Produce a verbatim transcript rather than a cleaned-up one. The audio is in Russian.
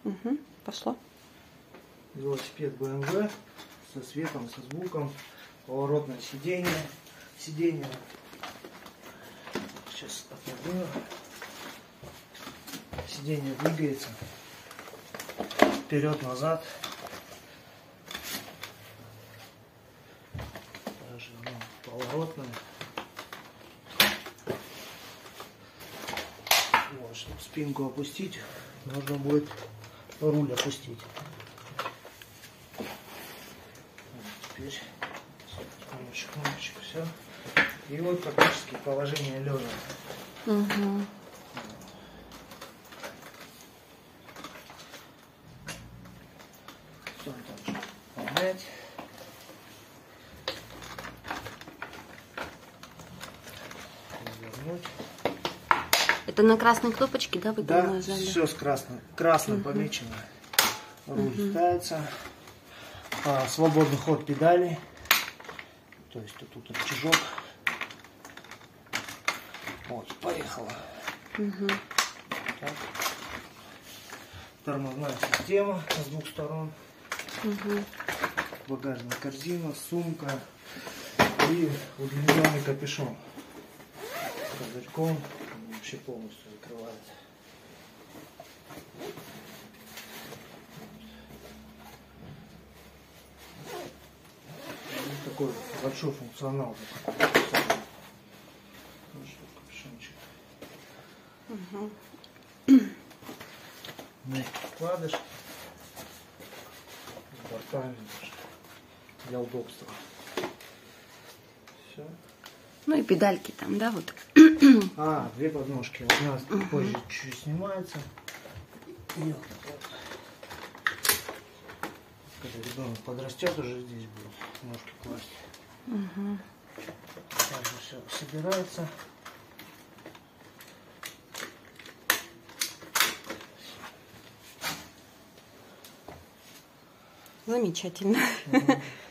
Угу. Пошло. Велосипед бэ эм вэ со светом, со звуком. Поворотное сиденье. Сиденье. Сейчас отодвину. Сиденье двигается. Вперед-назад. Даже оно поворотное. Вот, чтобы спинку опустить, нужно будет руль опустить. Вот, теперь кончик, кончик, все. И вот практически положение лежа. Угу. Все так же поднять. Развернуть. Это на красной кнопочке, да, вы Да, нажали? все с красным, красным угу. помечено. Руль угу. ставится. А, свободный ход педали. То есть тут, тут рычажок. Вот, поехала. Угу. Так. Тормозная система с двух сторон. Угу. Багажная корзина, сумка и удлиненный капюшон. С козырьком вообще полностью закрывает. Вот такой большой функционал. Капюшончик. Угу. Мягкий вкладыш с бортами для удобства. Все. Ну и педальки там, да, вот. А, две подножки. Одна угу. позже чуть-чуть снимается. И вот так. Когда ребенок подрастет, уже здесь будет ножки класть. Угу. Также все собирается. Замечательно. Угу.